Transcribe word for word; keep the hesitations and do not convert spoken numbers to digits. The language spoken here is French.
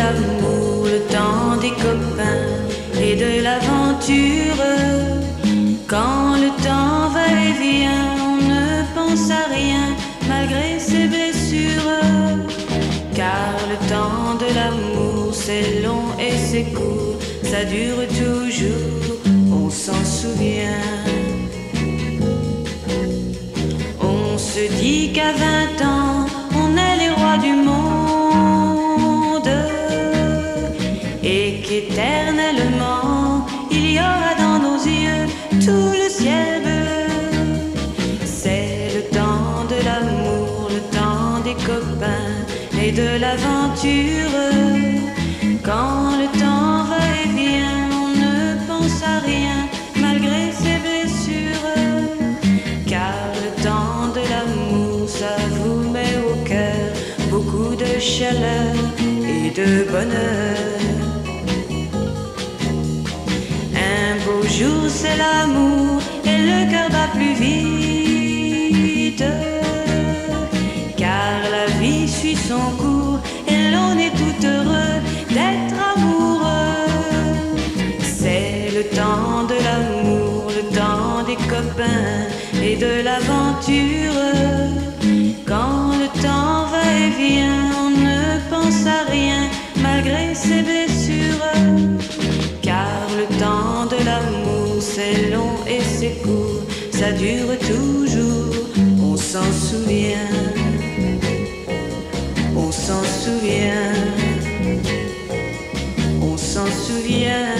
l'amour, le temps des copains et de l'aventure. Quand le temps va et vient, on ne pense à rien malgré ses blessures. Car le temps de l'amour c'est long et c'est court, ça dure toujours, on s'en souvient. On se dit qu'à vingt ans, on est les rois du monde et qu'éternellement, il y aura dans nos yeux tout le ciel bleu. C'est le temps de l'amour, le temps des copains et de l'aventure. Quand le temps va et vient, on ne pense à rien malgré ses blessures. Car le temps de l'amour, ça vous met au cœur beaucoup de chaleur et de bonheur. Un beau jour c'est l'amour et le cœur bat plus vite. Car la vie suit son cours et l'on est tout heureux d'être amoureux. C'est le temps de l'amour, le temps des copains et de l'aventure. Quand le temps va et vient, on ne pense à rien malgré ses blessures. Car le temps de l'amour c'est long et c'est court, ça dure toujours, on s'en souvient. On s'en souvient, on s'en souvient.